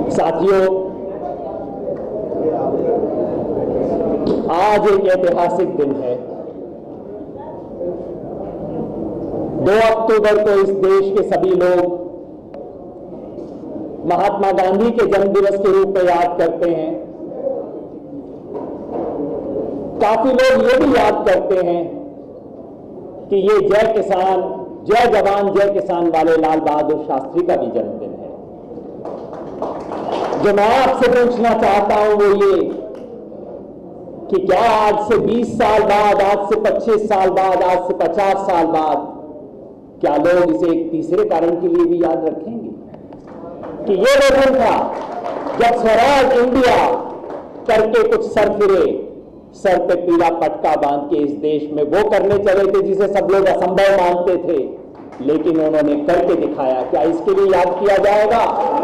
साथियों, आज एक ऐतिहासिक दिन है। 2 अक्टूबर को इस देश के सभी लोग महात्मा गांधी के जन्मदिवस के रूप में याद करते हैं। काफी लोग ये भी याद करते हैं कि ये जय किसान, जय जवान जय किसान वाले लाल बहादुर शास्त्री का भी जन्मदिन है। जो मैं आपसे पूछना चाहता हूं वो ये कि क्या आज से 20 साल बाद, आज से 25 साल बाद, आज से 50 साल बाद क्या लोग इसे एक तीसरे कारण के लिए भी याद रखेंगे कि ये वो दिन था जब स्वराज इंडिया करके कुछ सर फिरे, सर पे पीला पटका बांध के इस देश में वो करने चले थे जिसे सब लोग असंभव मानते थे, लेकिन उन्होंने करके दिखाया। क्या इसके लिए याद किया जाएगा?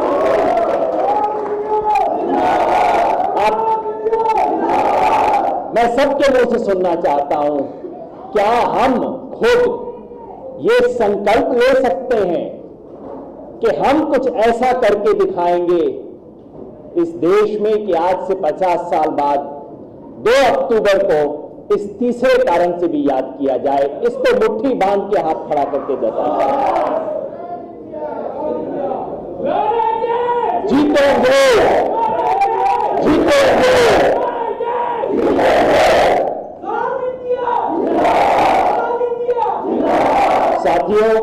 मैं सबके मुंह से सुनना चाहता हूं, क्या हम खुद ये संकल्प ले सकते हैं कि हम कुछ ऐसा करके दिखाएंगे इस देश में कि आज से 50 साल बाद 2 अक्टूबर को इस तीसरे कारण से भी याद किया जाए, इस पे मुट्ठी बांध के हाथ खड़ा करके बताया जीतेंगे, जीतेंगे। साथियों,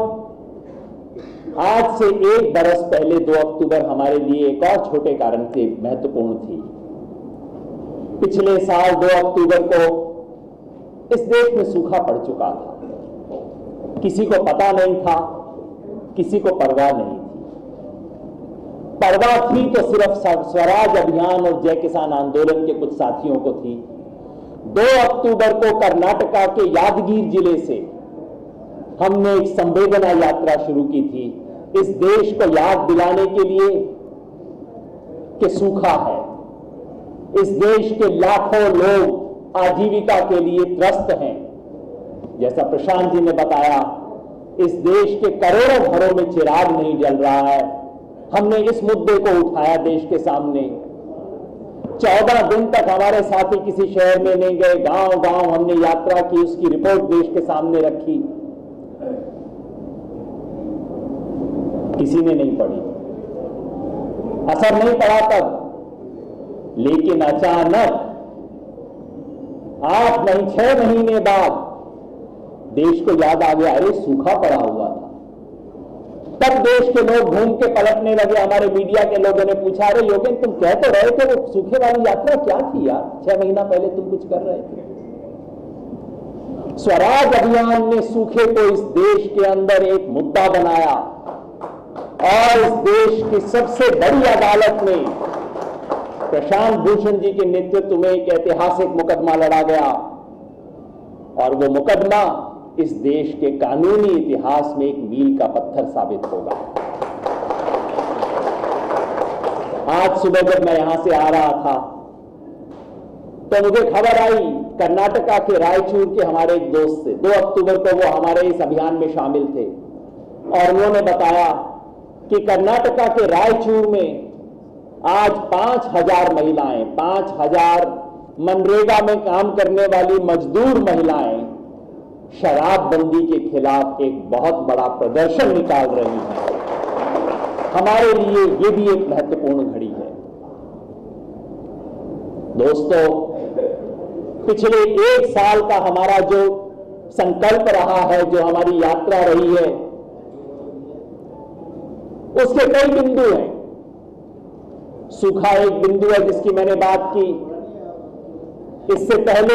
आज से 1 बरस पहले 2 अक्टूबर हमारे लिए एक और छोटे कारण से महत्वपूर्ण थी। पिछले साल 2 अक्टूबर को इस देश में सूखा पड़ चुका था। किसी को पता नहीं था, किसी को परवाह नहीं थी। परवाह थी तो सिर्फ स्वराज अभियान और जय किसान आंदोलन के कुछ साथियों को थी। 2 अक्टूबर को कर्नाटका के यादगीर जिले से हमने एक संवेदना यात्रा शुरू की थी, इस देश को याद दिलाने के लिए कि सूखा है। इस देश के लाखों लोग आजीविका के लिए त्रस्त हैं। जैसा प्रशांत जी ने बताया, इस देश के करोड़ों घरों में चिराग नहीं जल रहा है। हमने इस मुद्दे को उठाया देश के सामने। 14 दिन तक हमारे साथी किसी शहर में नहीं गए, गांव गांव हमने यात्रा की, उसकी रिपोर्ट देश के सामने रखी। किसी ने नहीं पढ़ी, असर नहीं पड़ा तब, लेकिन अचानक 8 नहीं 6 महीने बाद देश को याद आ गया, अरे सूखा पड़ा हुआ था। तब देश के लोग घूम के पलटने लगे। हमारे मीडिया के लोगों ने पूछा, अरे योगेन तुम कह तो रहे थे वो सूखे वाली यात्रा क्या थी यार, 6 महीना पहले तुम कुछ कर रहे थे। स्वराज अभियान ने सूखे को इस देश के अंदर एक मुद्दा बनाया और इस देश की सबसे बड़ी अदालत में प्रशांत भूषण जी के नेतृत्व में एक ऐतिहासिक मुकदमा लड़ा गया और वो मुकदमा इस देश के कानूनी इतिहास में एक मील का पत्थर साबित होगा। आज सुबह जब मैं यहां से आ रहा था तो मुझे खबर आई कर्नाटका के रायचूर के हमारे एक दोस्त से। 2 अक्टूबर को वो हमारे इस अभियान में शामिल थे और उन्होंने बताया कि कर्नाटका के रायचूर में आज 5000 महिलाएं, 5000 मनरेगा में काम करने वाली मजदूर महिलाएं शराबबंदी के खिलाफ एक बहुत बड़ा प्रदर्शन निकाल रही हैं। हमारे लिए ये भी एक महत्वपूर्ण घड़ी है। दोस्तों, पिछले 1 साल का हमारा जो संकल्प रहा है, जो हमारी यात्रा रही है, उसके कई बिंदु हैं। सूखा एक बिंदु है जिसकी मैंने बात की। इससे पहले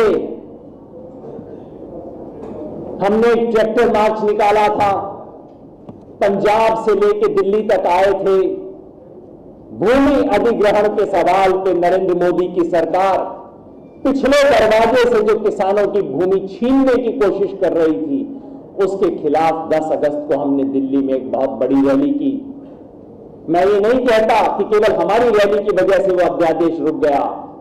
हमने एक ट्रैक्टर मार्च निकाला था, पंजाब से लेकर दिल्ली तक आए थे। भूमि अधिग्रहण के सवाल पे नरेंद्र मोदी की सरकार पिछले दरवाजे से जो किसानों की भूमि छीनने की कोशिश कर रही थी, उसके खिलाफ 10 अगस्त को हमने दिल्ली में एक बहुत बड़ी रैली की। मैं ये नहीं कहता कि केवल हमारी रैली की वजह से वो अध्यादेश रुक गया,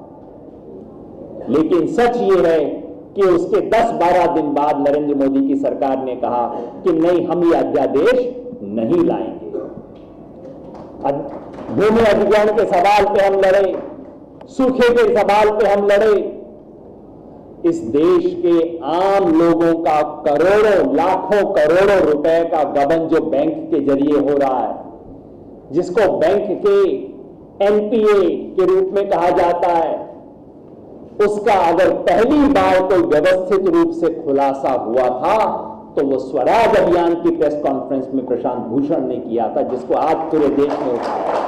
लेकिन सच ये है कि उसके 10-12 दिन बाद नरेंद्र मोदी की सरकार ने कहा कि नहीं, हम ये अध्यादेश नहीं लाएंगे। भूमि अधिग्रहण के सवाल पे हम लड़े, सूखे के सवाल पे हम लड़े। इस देश के आम लोगों का करोड़ों लाखों करोड़ों रुपए का गबन जो बैंक के जरिए हो रहा है, जिसको बैंक के एनपीए के रूप में कहा जाता है, उसका अगर पहली बार कोई व्यवस्थित रूप से खुलासा हुआ था तो वो स्वराज अभियान की प्रेस कॉन्फ्रेंस में प्रशांत भूषण ने किया था, जिसको आज पूरे देश में उठाया।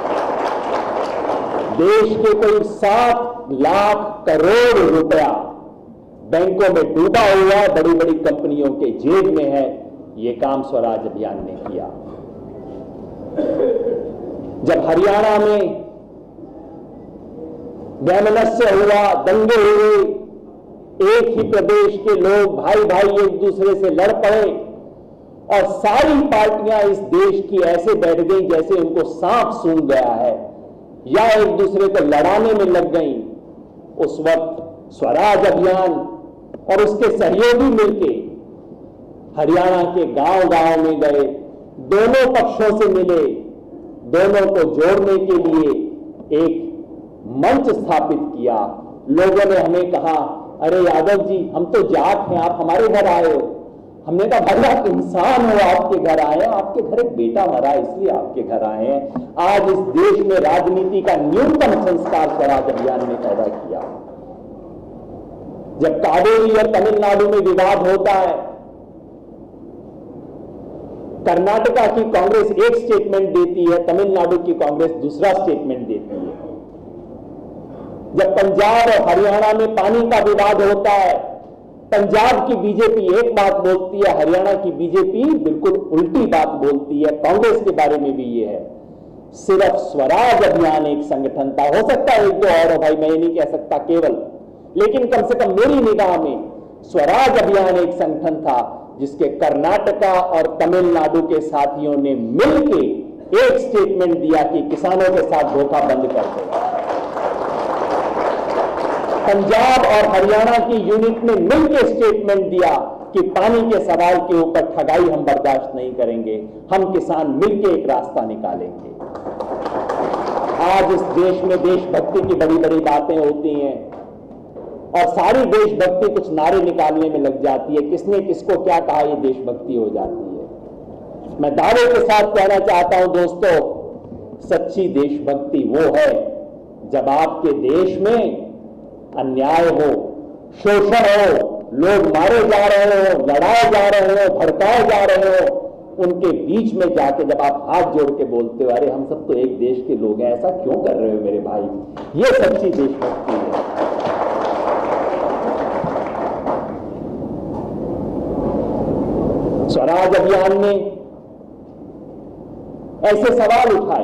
देश के कोई 7 लाख करोड़ रुपया बैंकों में डूबा हुआ है, बड़ी बड़ी कंपनियों के जेब में है। ये काम स्वराज अभियान ने किया। जब हरियाणा में वैमनस्य हुआ, दंगे हुए, एक ही प्रदेश के लोग भाई भाई एक दूसरे से लड़ पड़े और सारी पार्टियां इस देश की ऐसे बैठ गई जैसे उनको सांप सूंघ गया है या एक दूसरे को लड़ाने में लग गई। उस वक्त स्वराज अभियान और उसके सहयोगी मिलके हरियाणा के गांव-गांव में गए, दोनों पक्षों से मिले, दोनों को जोड़ने के लिए एक मंच स्थापित किया। लोगों ने हमें कहा, अरे यादव जी, हम तो जाट हैं, आप हमारे घर आए हो। हमने कहा, भला इंसान हो, आपके घर आए हैं, आपके घर एक बेटा मरा इसलिए आपके घर आए हैं। आज इस देश में राजनीति का न्यूनतम संस्कार स्वराज अभियान ने पैदा किया। जब कावेरी और तमिलनाडु में विवाद होता है, कर्नाटका की कांग्रेस एक स्टेटमेंट देती है, तमिलनाडु की कांग्रेस दूसरा स्टेटमेंट देती है। जब पंजाब और हरियाणा में पानी का विवाद होता है, पंजाब की बीजेपी एक बात बोलती है, हरियाणा की बीजेपी बिल्कुल उल्टी बात बोलती है। कांग्रेस के बारे में भी ये है। सिर्फ स्वराज अभियान एक संगठन था, हो सकता है एक दो और हो भाई, मैं ये नहीं कह सकता केवल, लेकिन कम से कम मेरी निगाह में स्वराज अभियान एक संगठन था जिसके कर्नाटका और तमिलनाडु के साथियों ने मिलकर एक स्टेटमेंट दिया कि किसानों के साथ धोखा बंद कर दो। पंजाब और हरियाणा की यूनिट ने मिलकर स्टेटमेंट दिया कि पानी के सवाल के ऊपर ठगाई हम बर्दाश्त नहीं करेंगे, हम किसान मिलकर एक रास्ता निकालेंगे। आज इस देश में देशभक्ति की बड़ी बड़ी बातें होती हैं और सारी देशभक्ति कुछ नारे निकालने में लग जाती है, किसने किसको क्या कहा, ये देशभक्ति हो जाती है। मैं दावे के साथ कहना चाहता हूं दोस्तों, सच्ची देशभक्ति वो है जब आपके देश में अन्याय हो, शोषण हो, लोग मारे जा रहे हो, लड़ाए जा रहे हो, भड़काए जा रहे हो, उनके बीच में जाके जब आप हाथ जोड़ के बोलते हो, अरे हम सब तो एक देश के लोग हैं, ऐसा क्यों कर रहे हो मेरे भाई, ये सच्ची देशभक्ति है। स्वराज अभियान ने ऐसे सवाल उठाए।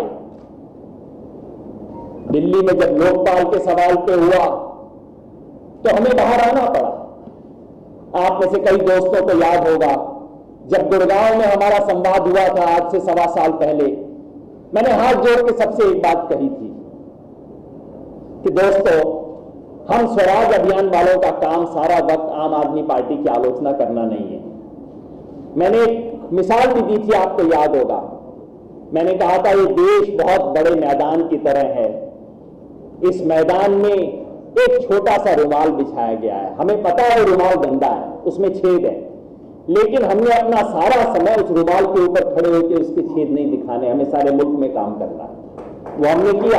दिल्ली में जब लोकपाल के सवाल पे हुआ तो हमें बाहर आना पड़ा। आप में से कई दोस्तों को याद होगा, जब गुड़गांव में हमारा संवाद हुआ था आज से 1.25 साल पहले, मैंने हाथ जोड़ के सबसे एक बात कही थी कि दोस्तों, हम स्वराज अभियान वालों का काम सारा वक्त आम आदमी पार्टी की आलोचना करना नहीं है। मैंने एक मिसाल भी दी थी, आपको याद होगा। मैंने कहा था ये देश बहुत बड़े मैदान की तरह है, इस मैदान में एक छोटा सा रुमाल बिछाया गया है, हमें पता है वो रुमाल गंदा है, उसमें छेद है, लेकिन हमने अपना सारा समय उस रुमाल के ऊपर खड़े होकर उसके छेद नहीं दिखाने, हमें सारे मुल्क में काम करना है। वो हमने किया,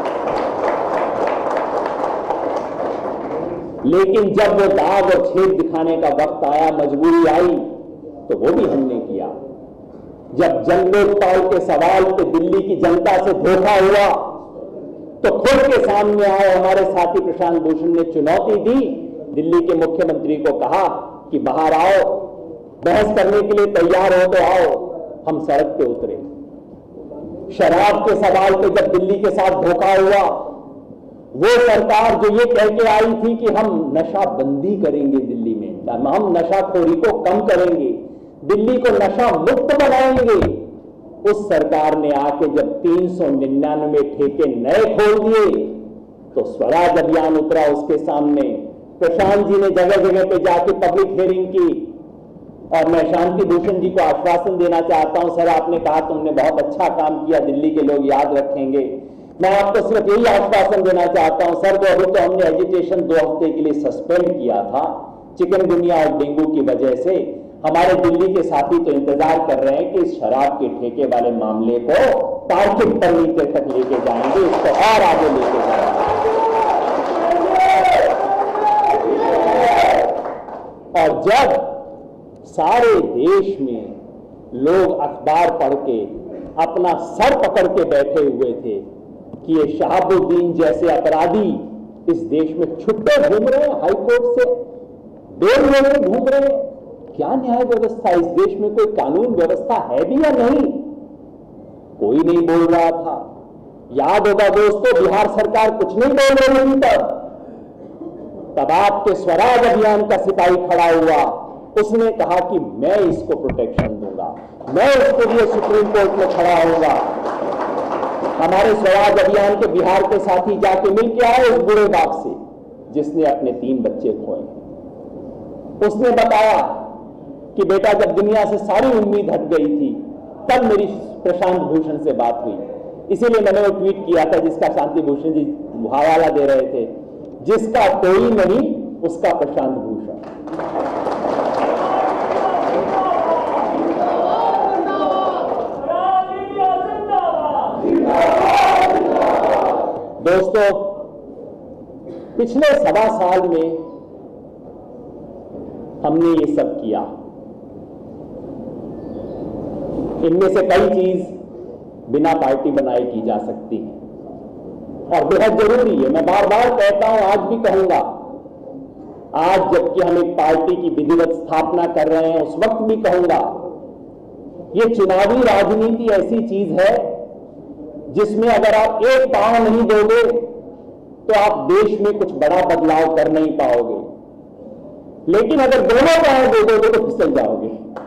लेकिन जब वो दाग और छेद दिखाने का वक्त आया, मजबूरी आई, तो वो भी हमने किया। जब जन लोकपाल के सवाल पे दिल्ली की जनता से धोखा हुआ तो खुद के सामने आए हमारे साथी प्रशांत भूषण ने चुनौती दी, दिल्ली के मुख्यमंत्री को कहा कि बाहर आओ, बहस करने के लिए तैयार हो तो आओ। हम सड़क पे उतरे। शराब के सवाल पे जब दिल्ली के साथ धोखा हुआ, वो सरकार जो ये कह के आई थी कि हम नशाबंदी करेंगे दिल्ली में, हम नशाखोरी को कम करेंगे, दिल्ली को नशा मुक्त बनाएंगे, उस सरकार ने आके जब 399 ठेके नए खोल दिए तो स्वराज अभियान उतरा उसके सामने। प्रशांत जी ने जगह जगह पे जाके पब्लिक हियरिंग की, और मैं शांति भूषण जी को आश्वासन देना चाहता हूं, सर आपने कहा तुमने बहुत अच्छा काम किया, दिल्ली के लोग याद रखेंगे। मैं आपको सिर्फ यही आश्वासन देना चाहता हूं सर, तो अभी तो हमने एजिटेशन 2 हफ्ते के लिए सस्पेंड किया था चिकनगुनिया और डेंगू की वजह से। हमारे दिल्ली के साथी तो इंतजार कर रहे हैं कि इस शराब के ठेके वाले मामले को तार्किक परिणति तक लेके जाएंगे, इसको और आगे लेके जाएंगे। और जब सारे देश में लोग अखबार पढ़ के अपना सर पकड़ के बैठे हुए थे कि ये शहाबुद्दीन जैसे अपराधी इस देश में छुट्टे घूम रहे हैं, हाईकोर्ट से बेल लेके घूम रहे हैं, क्या न्याय व्यवस्था, इस देश में कोई कानून व्यवस्था है भी या नहीं, कोई नहीं बोल रहा था। याद होगा दोस्तों, बिहार सरकार कुछ नहीं बोल रही थी तब आपके स्वराज अभियान का सिपाही खड़ा हुआ, उसने कहा कि मैं इसको प्रोटेक्शन दूंगा, मैं इसके लिए सुप्रीम कोर्ट में खड़ा होऊंगा। हमारे स्वराज अभियान के बिहार के साथी जाके मिल के आए उस बूढ़े बाप से जिसने अपने 3 बच्चे खोए। उसने बताया कि बेटा जब दुनिया से सारी उम्मीद हट गई थी तब मेरी प्रशांत भूषण से बात हुई। इसीलिए मैंने वो ट्वीट किया था जिसका शांति भूषण जी हवाला दे रहे थे, जिसका कोई नहीं उसका प्रशांत भूषण। दोस्तों, पिछले 1.25 साल में हमने ये सब किया। इनमें से कई चीज बिना पार्टी बनाए की जा सकती है और बेहद जरूरी है। मैं बार बार कहता हूं, आज भी कहूंगा, आज जबकि हम एक पार्टी की विधिवत स्थापना कर रहे हैं उस वक्त भी कहूंगा, ये चुनावी राजनीति ऐसी चीज है जिसमें अगर आप एक पांव नहीं दोगे तो आप देश में कुछ बड़ा बदलाव कर नहीं पाओगे, लेकिन अगर दोनों पांव दे दोगे तो फिसल जाओगे।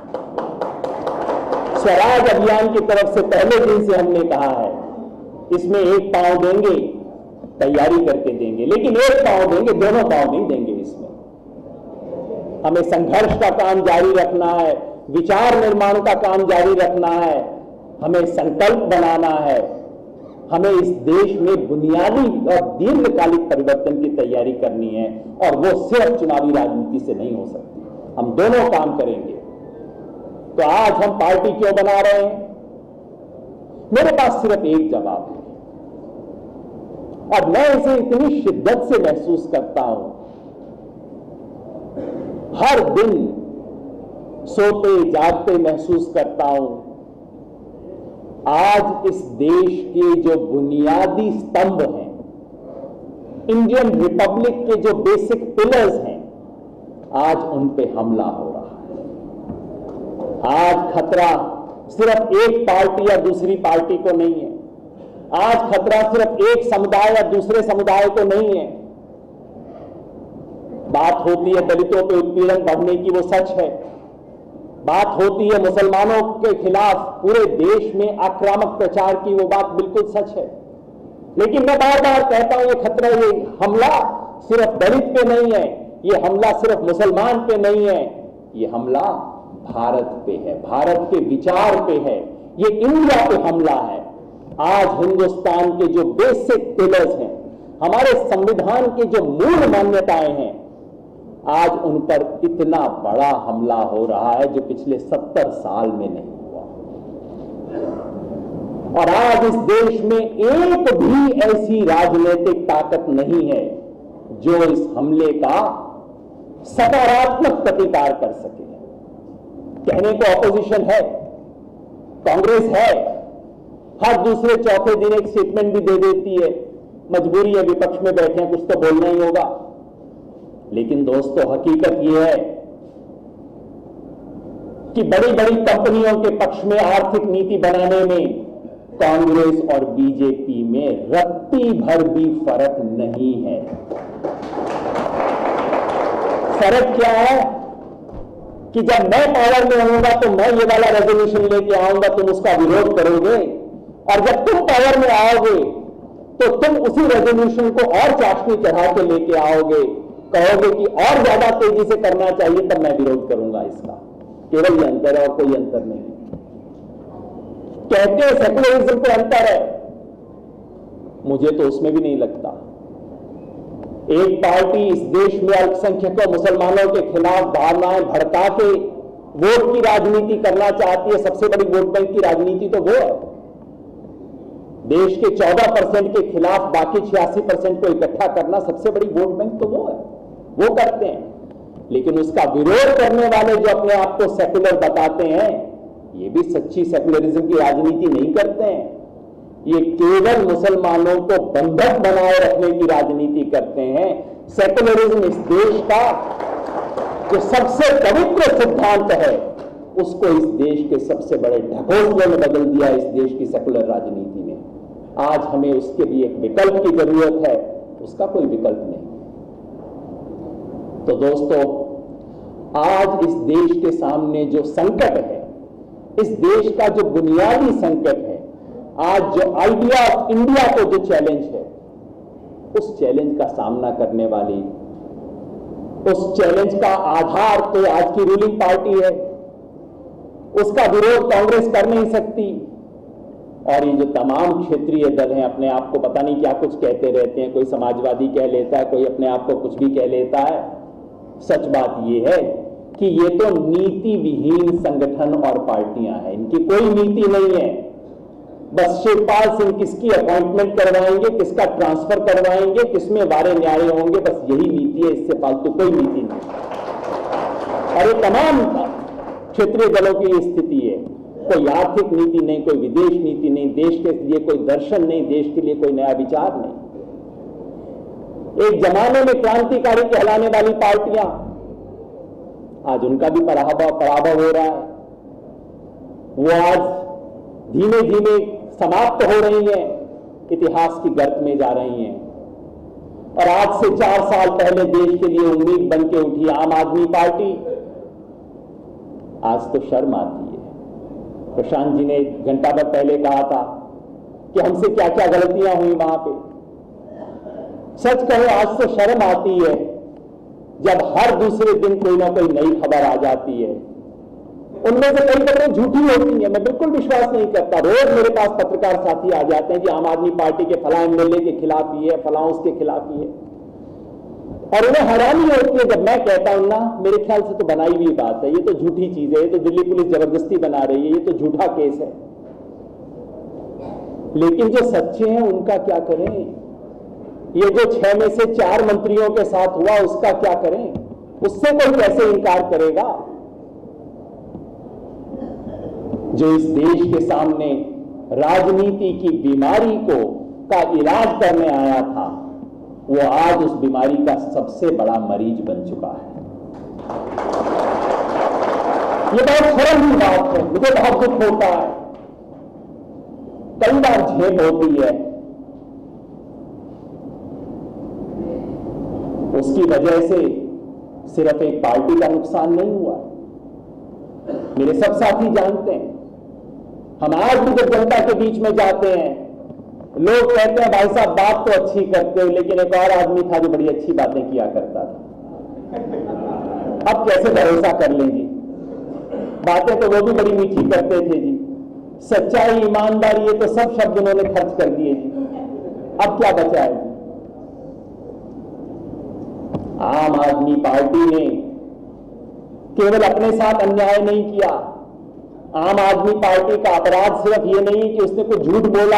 स्वराज अभियान की तरफ से पहले दिन से हमने कहा है, इसमें एक पांव देंगे, तैयारी करके देंगे, लेकिन एक पांव देंगे, दोनों पांव नहीं देंगे। इसमें हमें संघर्ष का काम जारी रखना है, विचार निर्माण का काम जारी रखना है, हमें संकल्प बनाना है, हमें इस देश में बुनियादी और दीर्घकालिक परिवर्तन की तैयारी करनी है और वो सिर्फ चुनावी राजनीति से नहीं हो सकती। हम दोनों काम करेंगे। तो आज हम पार्टी क्यों बना रहे हैं? मेरे पास सिर्फ एक जवाब है और मैं इसे इतनी शिद्दत से महसूस करता हूं। हर दिन सोते जागते महसूस करता हूं, आज इस देश के जो बुनियादी स्तंभ हैं, इंडियन रिपब्लिक के जो बेसिक पिलर्स हैं, आज उन पे हमला हो रहा है। आज खतरा सिर्फ एक पार्टी या दूसरी पार्टी को नहीं है, आज खतरा सिर्फ एक समुदाय या दूसरे समुदाय को नहीं है। बात होती है दलितों पे उत्पीड़न बढ़ने की, वो सच है। बात होती है मुसलमानों के खिलाफ पूरे देश में आक्रामक प्रचार की, वो बात बिल्कुल सच है। लेकिन मैं बार बार कहता हूं, ये खतरा, ये हमला सिर्फ दलित पे नहीं है, ये हमला सिर्फ मुसलमान पे नहीं है, ये हमला भारत पे है, भारत के विचार पे है, ये इंडिया पे हमला है। आज हिंदुस्तान के जो बेसिक पिलर्स हैं, हमारे संविधान के जो मूल मान्यताएं हैं, आज उन पर इतना बड़ा हमला हो रहा है जो पिछले 70 साल में नहीं हुआ। और आज इस देश में एक भी ऐसी राजनीतिक ताकत नहीं है जो इस हमले का सकारात्मक प्रतिकार कर सके। कहने को ऑपोजिशन है, कांग्रेस है, हर दूसरे चौथे दिन एक स्टेटमेंट भी दे देती है, मजबूरी है, विपक्ष में बैठे हैं, कुछ तो बोलना ही होगा। लेकिन दोस्तों, हकीकत यह है कि बड़ी बड़ी कंपनियों के पक्ष में आर्थिक नीति बनाने में कांग्रेस और बीजेपी में रत्ती भर भी फर्क नहीं है। फर्क क्या है कि जब मैं पावर में होऊंगा तो मैं ये वाला रेजोल्यूशन लेके आऊंगा, तुम उसका विरोध करोगे, और जब तुम पावर में आओगे तो तुम उसी रेजोल्यूशन को और चाशनी चढ़ा के लेके आओगे, कहोगे कि और ज्यादा तेजी से करना चाहिए, तब मैं विरोध करूंगा इसका। केवल ये अंतर है और कोई अंतर नहीं। कहते हैं सेकुलरिज्म को अंतर है, मुझे तो उसमें भी नहीं लगता। एक पार्टी इस देश में अल्पसंख्यकों मुसलमानों के खिलाफ भावनाएं भड़का के वोट की राजनीति करना चाहती है। सबसे बड़ी वोट बैंक की राजनीति तो वो है। देश के 14% के खिलाफ बाकी 86% को इकट्ठा करना सबसे बड़ी वोट बैंक तो वो है, वो करते हैं। लेकिन उसका विरोध करने वाले जो अपने आप को सेकुलर बताते हैं, ये भी सच्ची सेकुलरिज्म की राजनीति नहीं करते हैं। ये केवल मुसलमानों को बंधक बनाए रखने की राजनीति करते हैं। सेकुलरिज्म इस देश का जो सबसे पवित्र सिद्धांत है, उसको इस देश के सबसे बड़े ढकोसले में बदल दिया इस देश की सेकुलर राजनीति ने। आज हमें उसके लिए एक विकल्प की जरूरत है, उसका कोई विकल्प नहीं। तो दोस्तों, आज इस देश के सामने जो संकट है, इस देश का जो बुनियादी संकट है, आज जो आइडिया ऑफ इंडिया को जो चैलेंज है, उस चैलेंज का सामना करने वाली, उस चैलेंज का आधार तो आज की रूलिंग पार्टी है। उसका विरोध कांग्रेस कर नहीं सकती। और ये जो तमाम क्षेत्रीय दल हैं, अपने आप को पता नहीं क्या कुछ कहते रहते हैं, कोई समाजवादी कह लेता है, कोई अपने आप को कुछ भी कह लेता है। सच बात यह है कि ये तो नीति विहीन संगठन और पार्टियां हैं, इनकी कोई नीति नहीं है। बस शिवपाल सिंह किसकी अपॉइंटमेंट करवाएंगे, किसका ट्रांसफर करवाएंगे, किसमें वारे न्यारे होंगे, बस यही नीति है, इससे फालतू कोई नीति नहीं। और ये तमाम क्षेत्रीय दलों की स्थिति है। कोई आर्थिक नीति नहीं, कोई विदेश नीति नहीं, देश के लिए कोई दर्शन नहीं, देश के लिए कोई नया विचार नहीं। एक जमाने में क्रांतिकारी कहलाने वाली पार्टियां, आज उनका भी पराभव हो रहा है। वो आज धीमे धीमे समाप्त हो रही हैं, इतिहास की गर्त में जा रही हैं। और आज से 4 साल पहले देश के लिए उम्मीद बन के उठी आम आदमी पार्टी, आज तो शर्म आती है। प्रशांत जी ने घंटा भर पहले कहा था कि हमसे क्या क्या गलतियां हुई वहां पे। सच कहो, आज तो शर्म आती है जब हर दूसरे दिन कोई ना कोई नई खबर आ जाती है। उनमें से कई खबरें झूठी होती हैं, मैं बिल्कुल विश्वास नहीं करता। रोज मेरे पास पत्रकार साथी आ जाते हैं कि आम आदमी पार्टी के फलां एमएलए के खिलाफ ही है, फलां उसके खिलाफ ही है। और उन्हें हैरानी होती है जब मैं कहता हूं ना, मेरे ख्याल से तो बनाई हुई बात है, ये तो झूठी चीज है, ये तो दिल्ली पुलिस जबरदस्ती बना रही है, ये तो झूठा केस है। लेकिन जो सच्चे हैं उनका क्या करें? ये जो 6 में से 4 मंत्रियों के साथ हुआ, उसका क्या करें? उससे कोई कैसे इनकार करेगा? जो इस देश के सामने राजनीति की बीमारी का इलाज करने आया था, वो आज उस बीमारी का सबसे बड़ा मरीज बन चुका है। ये बहुत शर्म की बात है, मुझे बहुत दुख होता है। कई बार झेप होती है, उसकी वजह से सिर्फ एक पार्टी का नुकसान नहीं हुआ। मेरे सब साथी जानते हैं, हम आज भी जब जनता के बीच में जाते हैं, लोग कहते हैं भाई साहब बात तो अच्छी करते हो, लेकिन एक और आदमी था जो बड़ी अच्छी बातें किया करता था। अब कैसे भरोसा कर लेंगे? बातें तो वो भी बड़ी मीठी करते थे जी। सच्चाई, ईमानदारी, ये तो सब शब्द उन्होंने खर्च कर दिए जी। अब क्या बचा है जी? आम आदमी पार्टी ने केवल अपने साथ अन्याय नहीं किया। आम आदमी पार्टी का अपराध सिर्फ ये नहीं कि उसने कुछ झूठ बोला,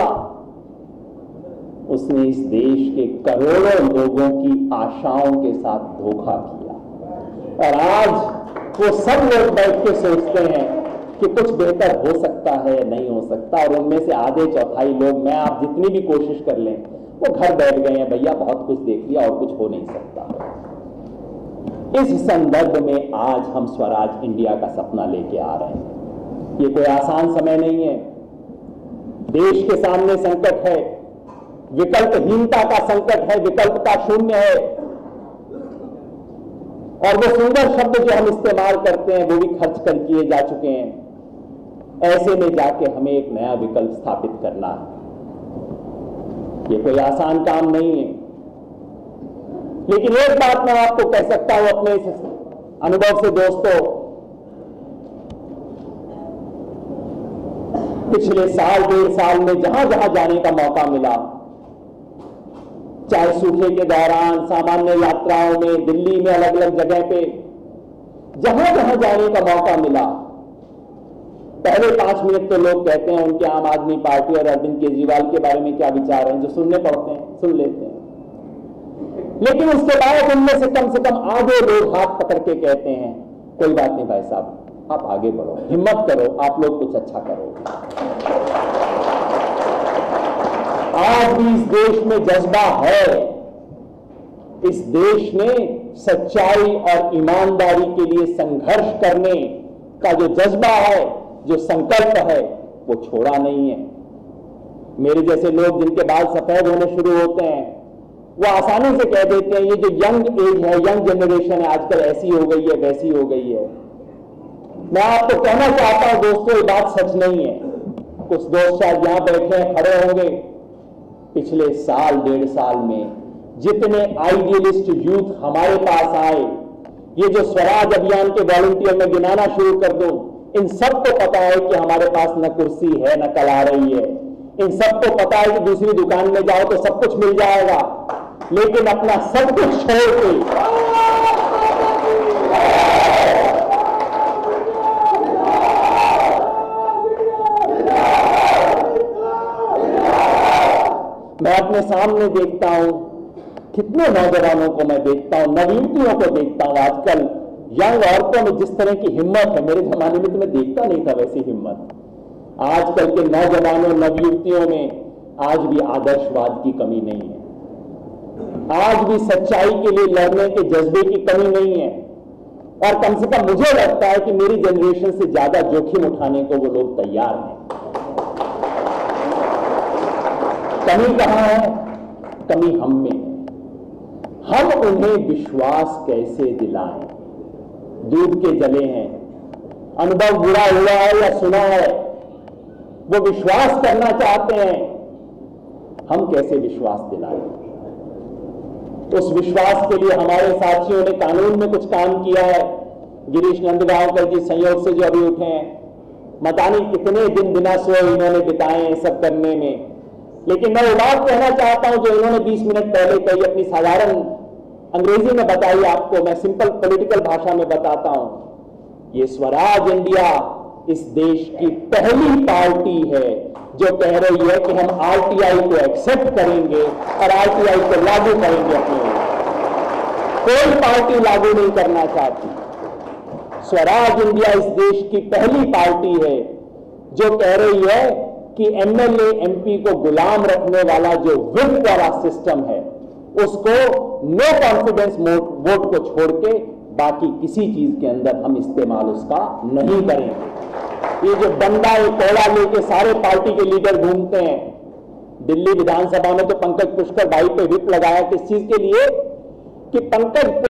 उसने इस देश के करोड़ों लोगों की आशाओं के साथ धोखा किया। और आज वो सब लोग बैठ के सोचते हैं कि कुछ बेहतर हो सकता है, नहीं हो सकता। और उनमें से आधे चौथाई लोग, मैं आप जितनी भी कोशिश कर लें, वो घर बैठ गए हैं, भैया बहुत कुछ देख लिया और कुछ हो नहीं सकता। इस संदर्भ में आज हम स्वराज इंडिया का सपना लेके आ रहे हैं। ये कोई आसान समय नहीं है। देश के सामने संकट है, विकल्पहीनता का संकट है, विकल्प का शून्य है। और वो सुंदर शब्द जो हम इस्तेमाल करते हैं वो भी खर्च कर किए जा चुके हैं। ऐसे में जाके हमें एक नया विकल्प स्थापित करना है। ये कोई आसान काम नहीं है। लेकिन एक बात मैं आपको कह सकता हूं अपने इस अनुभव से दोस्तों, पिछले साल 1.5 साल में जहां जहां जाने का मौका मिला, चाहे सूखे के दौरान, सामान्य यात्राओं में, दिल्ली में अलग अलग जगह पे जहां जहां जाने का मौका मिला, पहले 5 मिनट तो लोग कहते हैं उनके आम आदमी पार्टी और अरविंद केजरीवाल के बारे में क्या विचार हैं, जो सुनने पड़ते हैं सुन लेते हैं। लेकिन उसके बाद उनमें से कम आधे लोग हाथ पकड़ के कहते हैं कोई बात नहीं भाई साहब, आप आगे बढ़ो, हिम्मत करो, आप लोग कुछ अच्छा करो। आज भी इस देश में जज्बा है, इस देश ने सच्चाई और ईमानदारी के लिए संघर्ष करने का जो जज्बा है, जो संकल्प है, वो छोड़ा नहीं है। मेरे जैसे लोग जिनके बाल सफेद होने शुरू होते हैं, वो आसानी से कह देते हैं ये जो यंग एज है, यंग जनरेशन है, आजकल ऐसी हो गई है, वैसी हो गई है। मैं आपको कहना चाहता हूं दोस्तों, ये बात सच नहीं है। कुछ दोस्त शायद यहां बैठे हैं, खड़े होंगे, पिछले साल 1.5 साल में जितने आइडियलिस्ट यूथ हमारे पास आए, ये जो स्वराज अभियान के वॉलंटियर में गिनाना शुरू कर दूं, इन सबको पता है कि हमारे पास न कुर्सी है न कला रही है। इन सबको पता है कि दूसरी दुकान में जाओ तो सब कुछ मिल जाएगा, लेकिन अपना सब कुछ छोड़ के मैं अपने सामने देखता हूं, कितने नौजवानों को मैं देखता हूं, नवयुवतियों को देखता हूं। आजकल यंग औरतों में जिस तरह की हिम्मत है, मेरे जमाने में तो मैं देखता नहीं था वैसी हिम्मत। आजकल के नौजवानों, नवयुवतियों में आज भी आदर्शवाद की कमी नहीं है, आज भी सच्चाई के लिए लड़ने के जज्बे की कमी नहीं है। और कम से कम मुझे लगता है कि मेरी जनरेशन से ज्यादा जोखिम उठाने को वो लोग तैयार हैं। कमी कहां है? कमी हम में है। हम उन्हें विश्वास कैसे दिलाएं? दूध के जले हैं, अनुभव बुरा हुआ है या सुना है, वो विश्वास करना चाहते हैं, हम कैसे विश्वास दिलाएं? उस विश्वास के लिए हमारे साथियों ने कानून में कुछ काम किया है। गिरीश नंदगांवकर जी संयोग से जो अभी उठे हैं, पता नहीं कितने दिन बिना सोए इन्होंने बिताए हैं सब करने में। लेकिन मैं वो बात कहना चाहता हूं जो इन्होंने 20 मिनट पहले कही, अपनी साधारण अंग्रेजी में बताई आपको, मैं सिंपल पॉलिटिकल भाषा में बताता हूं। ये स्वराज इंडिया इस देश की पहली पार्टी है जो कह रही है कि हम आरटीआई को एक्सेप्ट करेंगे और आरटीआई को लागू करेंगे अपने लिए। कोई पार्टी लागू नहीं करना चाहती। स्वराज इंडिया इस देश की पहली पार्टी है जो कह रही है कि एमएलए एमपी को गुलाम रखने वाला जो व्हिप वाला सिस्टम है, उसको नो कॉन्फिडेंस वोट को छोड़ के बाकी किसी चीज के अंदर हम इस्तेमाल उसका नहीं करेंगे। ये जो बंदा ये कोड़ा लेके सारे पार्टी के लीडर घूमते हैं, दिल्ली विधानसभा में तो पंकज पुष्कर भाई पे व्हिप लगाया किस चीज के लिए? कि पंकज